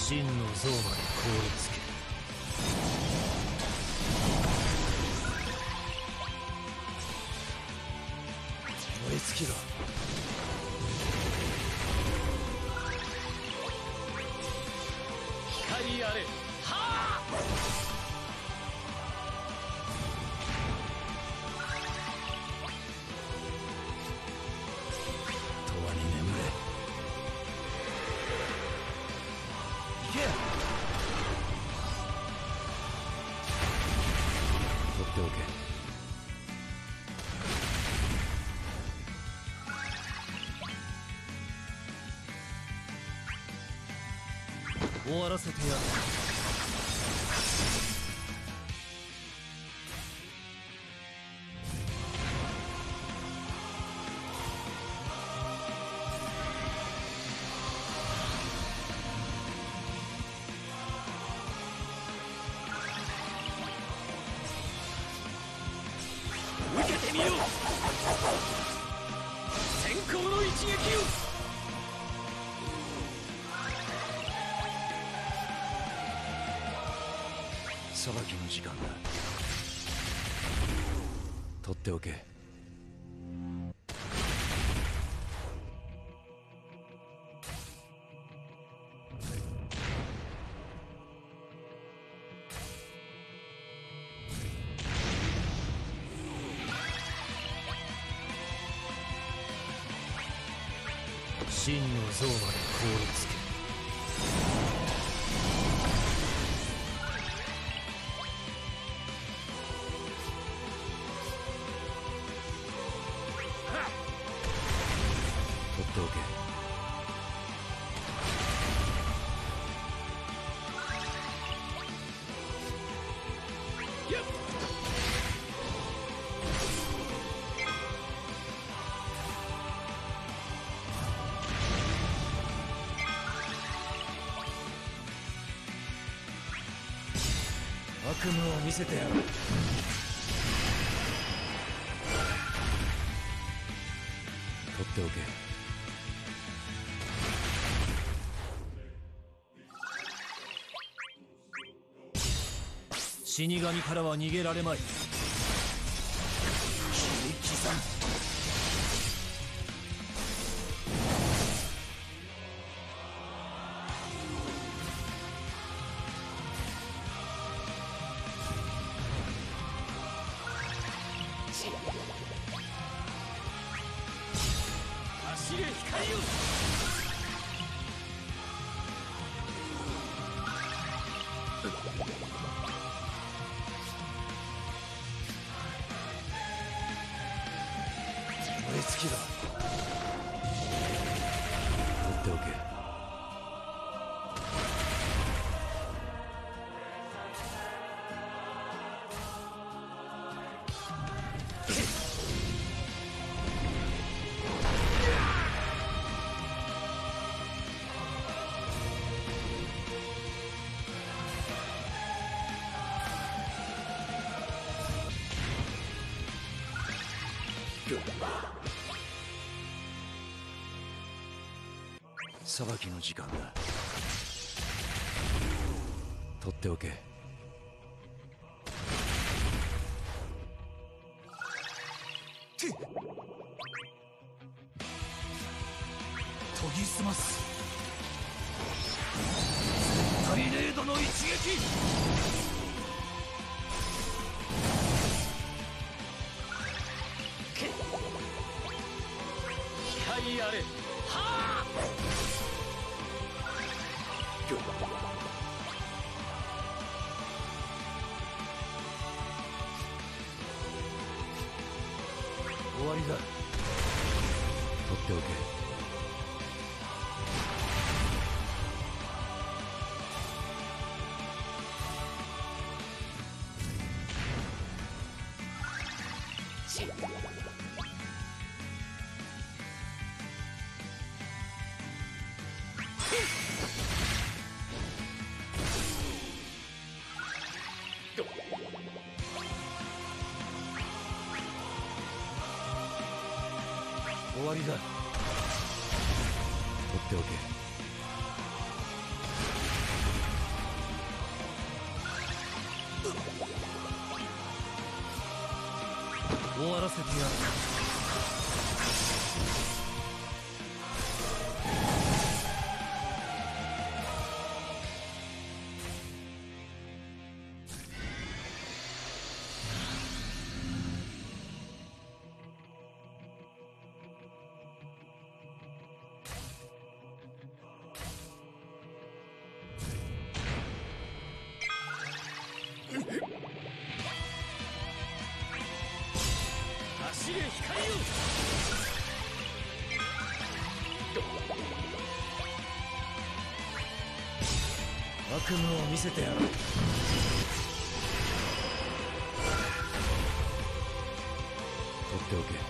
真の像まで凍りつけ。燃え尽きろ。光あれ。はあ。永遠に眠れ。行け。取っておけ。終わらせてやる。受けてみよう。先行の一撃を。裁きの時間だ。取っておけ。真の像まで凍りつけ。取っておけ。やっ。悪夢を見せてやる。取っておけ。死神からは逃げられまい。切り刻む。走れ光よ。燃え尽きろ。取っておけ。裁きの時間だ。取っておけ。研ぎ澄ます。トリネードの一撃。光あれ。はあ。終わりだ。取っておけ。終わりだ。取っておけ。 終わらせてやる。走れ光よ。悪夢を見せてやる。取っておけ。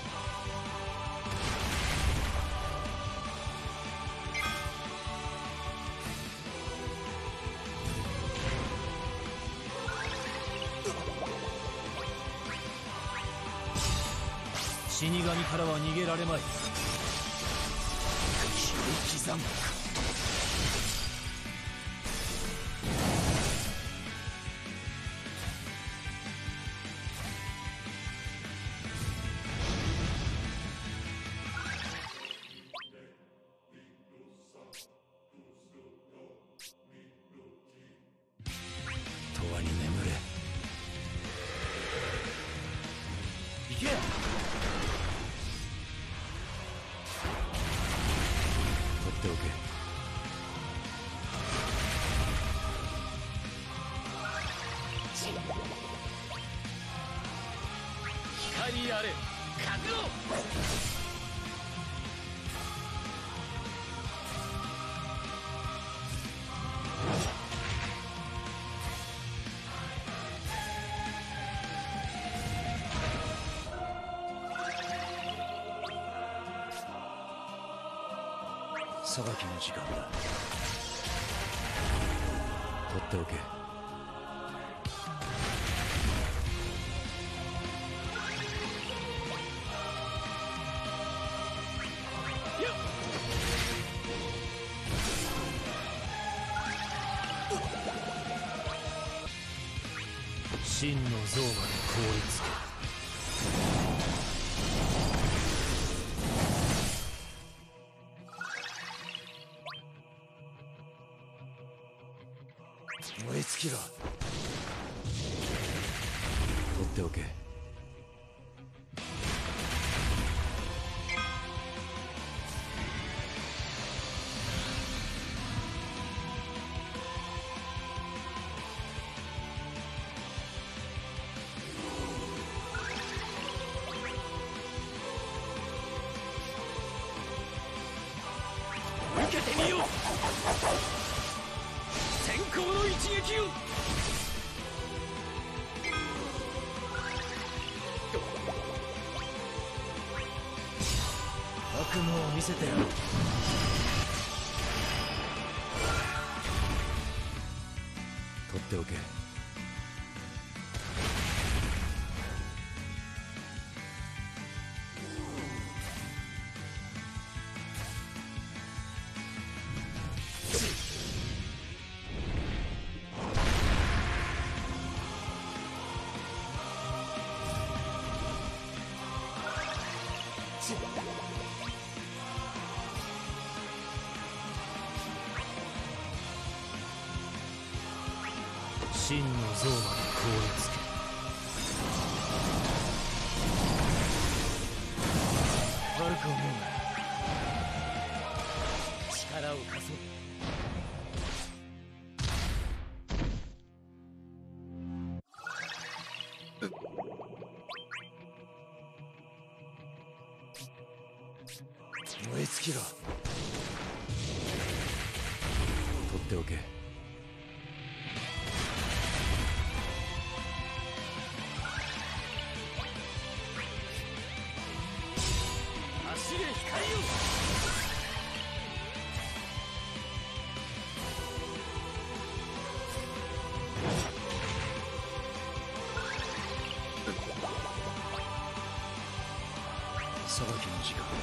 死神からは逃げられまい。切り刻む。永遠に眠れ。行け。取っておけ。光あれ風を。裁きの時間だ。取っておけ。真の像まで凍りつけ。燃え尽きろ。取っておけ。受けてみよう。先行の一撃を。悪夢を見せてやる。取っておけ。真の像まで凍りつけ。悪く思うな。力を貸そう。燃え尽きろ。取っておけ。走れ光よ。裁きの時間だ。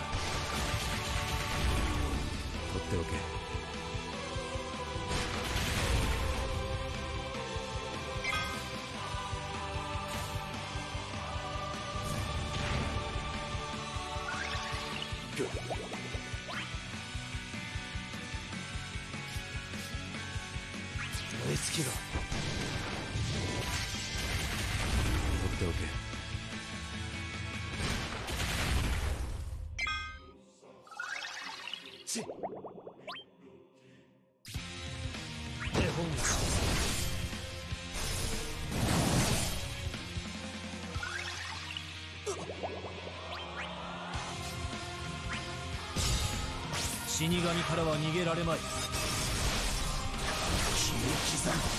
取っておけ。 っておけ。 ちっ手本が死神からは逃げられまい。 切り刻む。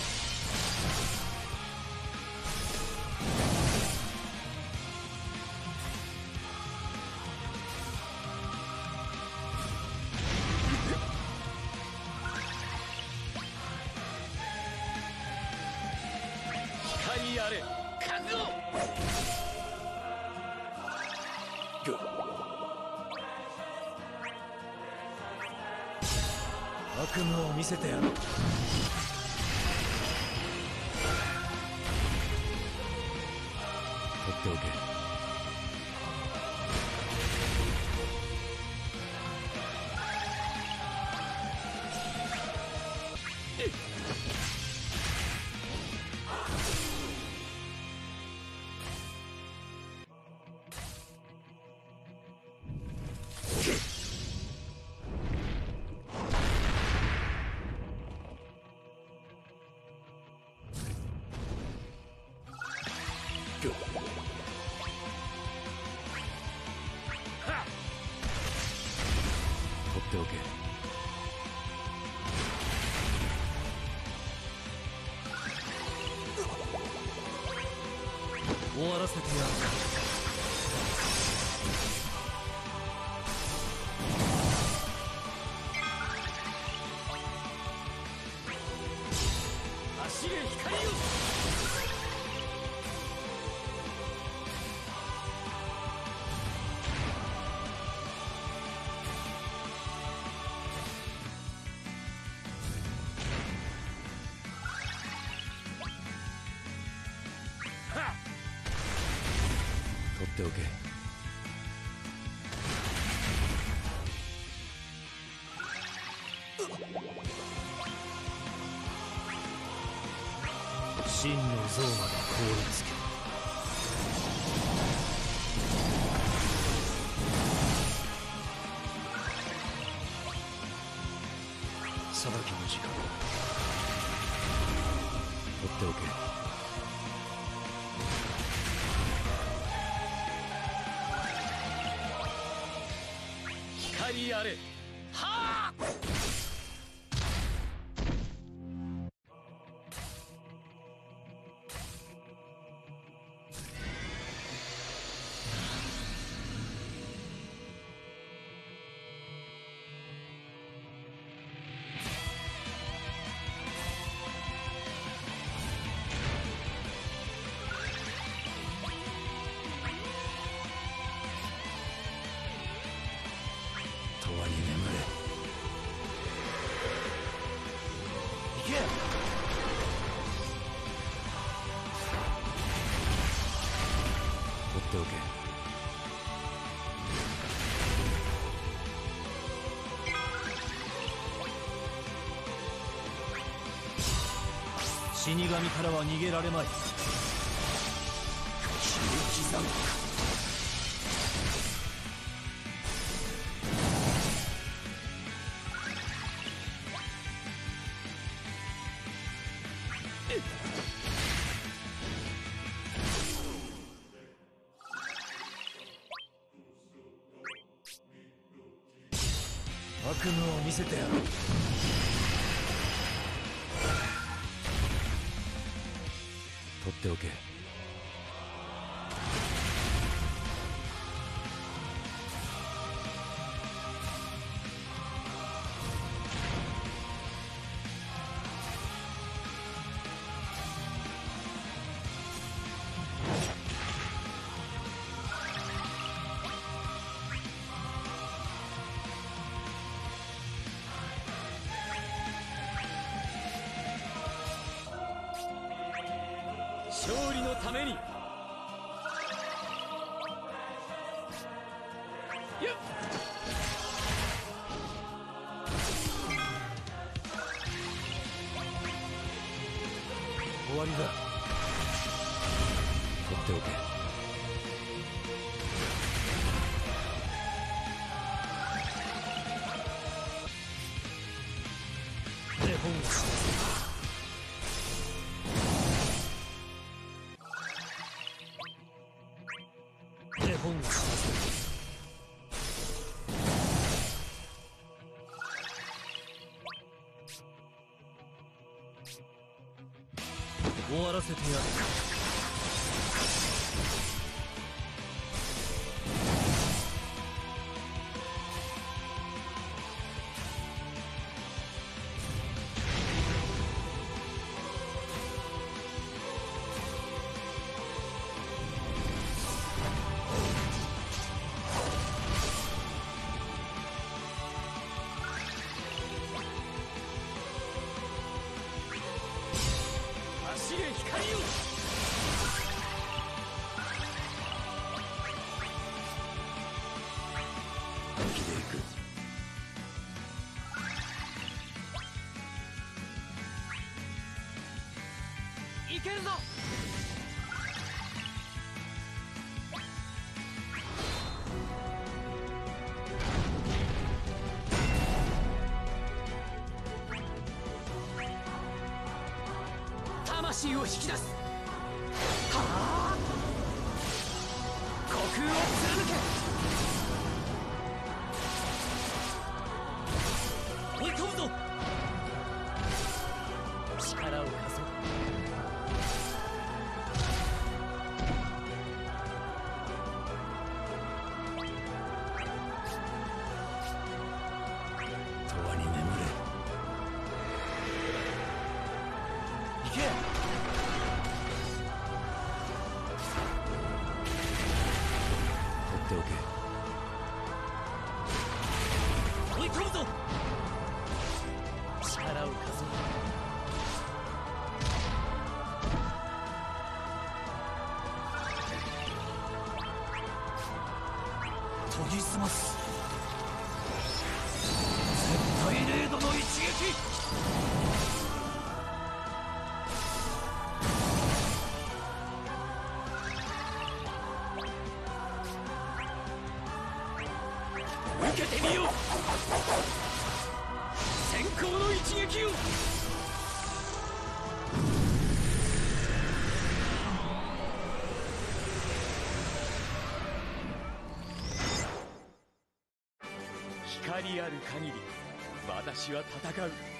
光あれ覚悟。 悪夢を見せてやろう。取っておけ。取っておけ。終わらせてやる。 走れ光よ。 取っておけ。真の像まで凍りつけ。裁きの時間。取っておけ。 光あれ。はあ。 永遠に眠れ。行け。取っておけ。死神からは逃げられまい。 切り刻む。 悪夢を見せてやろう。取っておけ。 勝利のために。よっ。 終わりだ。 っておけ。手本を示せ。手本を示せ。終わらせてやる。 走れ光よ。 本気で行く。 いけるぞ。魂を引き出す。はあ、虚空を貫け。追い込むぞ。力を貸そう。 永遠に眠れ。行け。取っておけ。 追い込むぞ。力を貸そう。 研ぎ澄ます。絶対零度の一撃。 受けてみよう。先行の一撃を。光ある限り私は戦う。